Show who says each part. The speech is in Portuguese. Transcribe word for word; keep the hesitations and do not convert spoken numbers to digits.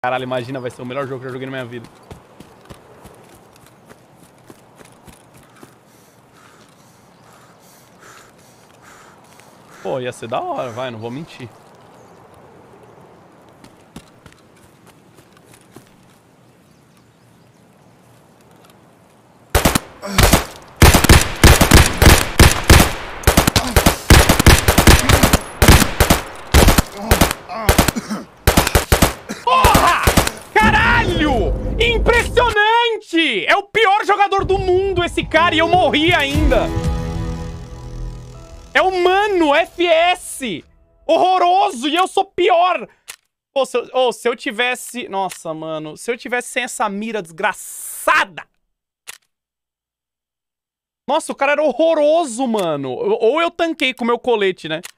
Speaker 1: Caralho, imagina, vai ser o melhor jogo que eu joguei na minha vida. Pô, ia ser da hora, vai, não vou mentir. Porra! Caralho! Impressionante! É o pior jogador do mundo esse cara e eu morri ainda. É o Mano F S. Horroroso e eu sou pior. Pô, se eu, oh, se eu tivesse... Nossa, mano. Se eu tivesse sem essa mira desgraçada. Nossa, o cara era horroroso, mano. Ou eu tanquei com o meu colete, né?